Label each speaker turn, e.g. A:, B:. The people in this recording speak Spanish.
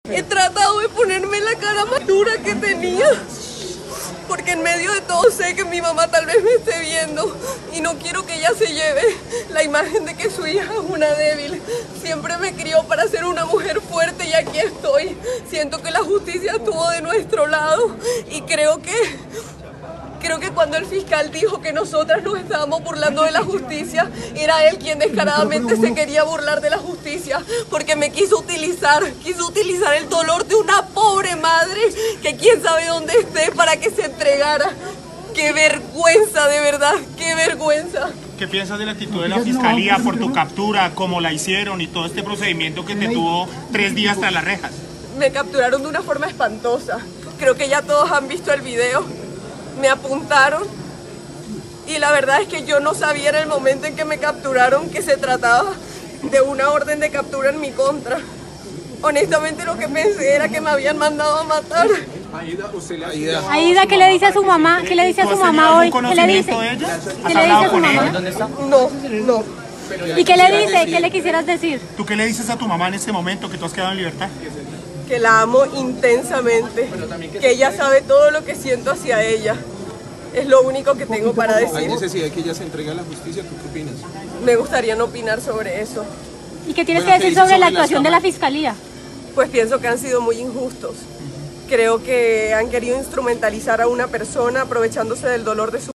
A: He tratado de ponerme la cara más dura que tenía, porque en medio de todo sé que mi mamá tal vez me esté viendo y no quiero que ella se lleve la imagen de que su hija es una débil. Siempre me crió para ser una mujer fuerte y aquí estoy. Siento que la justicia estuvo de nuestro lado y creo que cuando el fiscal dijo que nosotras nos estábamos burlando de la justicia, era él quien descaradamente se quería burlar de la justicia, porque me quiso utilizar el dolor de una pobre madre que quién sabe dónde esté para que se entregara. ¡Qué vergüenza, de verdad! ¡Qué vergüenza!
B: ¿Qué piensas de la actitud de la fiscalía por tu captura, cómo la hicieron y todo este procedimiento que te tuvo 3 días tras las rejas?
A: Me capturaron de una forma espantosa. Creo que ya todos han visto el video. Me apuntaron y la verdad es que yo no sabía en el momento en que me capturaron que se trataba de una orden de captura en mi contra. Honestamente lo que pensé era que me habían mandado a matar.
C: Aida, ¿qué le dice a su mamá? ¿Qué le dice a su mamá hoy? ¿Qué le dice?
B: De ella?
C: ¿Qué le dice a su mamá?
A: No.
C: ¿Y qué le dice? ¿Qué le quisieras decir?
B: ¿Tú qué le dices a tu mamá en este momento que tú has quedado en libertad?
A: Que la amo intensamente, que ella sabe todo lo que siento hacia ella. Es lo único que tengo para decir.
D: ¿Hay necesidad de que ella se entregue a la justicia? ¿Tú qué opinas?
A: Me gustaría no opinar sobre eso.
C: ¿Y qué tienes que decir sobre la actuación de la fiscalía?
A: Pues pienso que han sido muy injustos. Creo que han querido instrumentalizar a una persona aprovechándose del dolor de su